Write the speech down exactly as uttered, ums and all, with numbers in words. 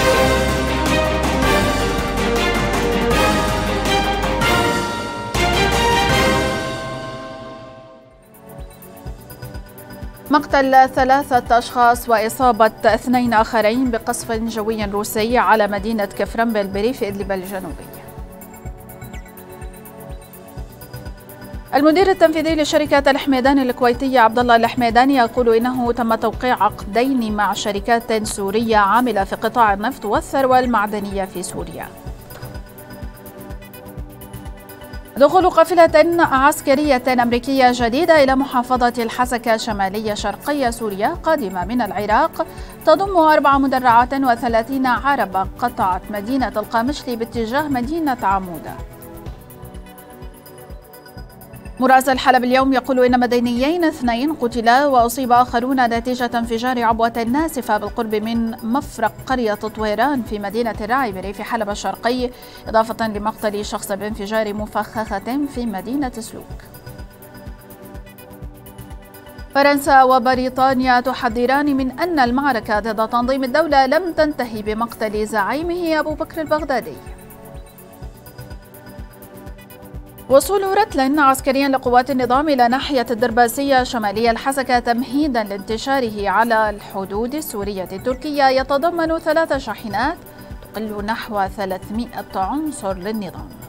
مقتل ثلاثة أشخاص وإصابة اثنين آخرين بقصف جوي روسي على مدينة كفرنبل بريف إدلب الجنوبي. المدير التنفيذي لشركة الحميداني الكويتية عبد الله الحميداني يقول إنه تم توقيع عقدين مع شركات سورية عاملة في قطاع النفط والثروة المعدنية في سوريا. دخول قافلة عسكرية أمريكية جديدة إلى محافظة الحسكة شمالية شرقية سوريا قادمة من العراق تضم أربع مدرعات وثلاثين عربة قطعت مدينة القامشلي باتجاه مدينة عمودة. مراسل حلب اليوم يقول إن مدنيين اثنين قتلا وأصيب آخرون نتيجة انفجار عبوة ناسفة بالقرب من مفرق قرية طويران في مدينة الراعي بريف حلب الشرقي، إضافة لمقتل شخص بانفجار مفخخة في مدينة سلوك. فرنسا وبريطانيا تحذران من أن المعركة ضد تنظيم الدولة لم تنتهي بمقتل زعيمه أبو بكر البغدادي. وصول رتل عسكري لقوات النظام إلى ناحية الدرباسية شمالية الحسكة تمهيدا لانتشاره على الحدود السورية التركية يتضمن ثلاث شاحنات تقل نحو ثلاثمائة عنصر للنظام.